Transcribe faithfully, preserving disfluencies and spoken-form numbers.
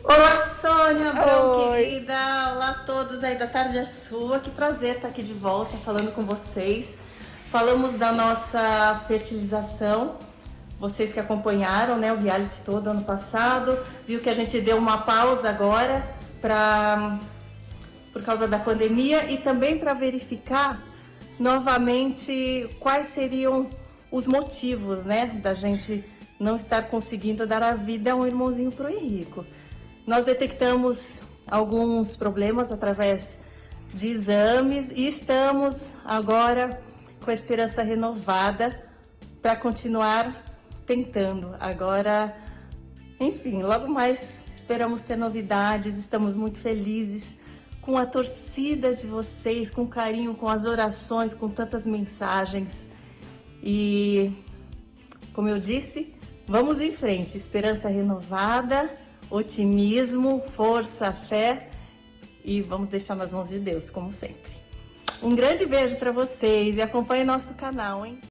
Olá, Sônia Abrão, Oi. querida. Olá a todos aí da tarde é sua. Que prazer estar aqui de volta falando com vocês. Falamos da nossa fertilização. Vocês que acompanharam, né, o reality todo ano passado, viu que a gente deu uma pausa agora para por causa da pandemia e também para verificar novamente quais seriam os motivos, né, da gente não estar conseguindo dar a vida a um irmãozinho pro Henrico. Nós detectamos alguns problemas através de exames e estamos agora com a esperança renovada para continuar tentando. Agora, enfim, logo mais esperamos ter novidades, estamos muito felizes com a torcida de vocês, com carinho, com as orações, com tantas mensagens. E, como eu disse, vamos em frente, esperança renovada, otimismo, força, fé e vamos deixar nas mãos de Deus, como sempre. Um grande beijo para vocês e acompanhe nosso canal, hein?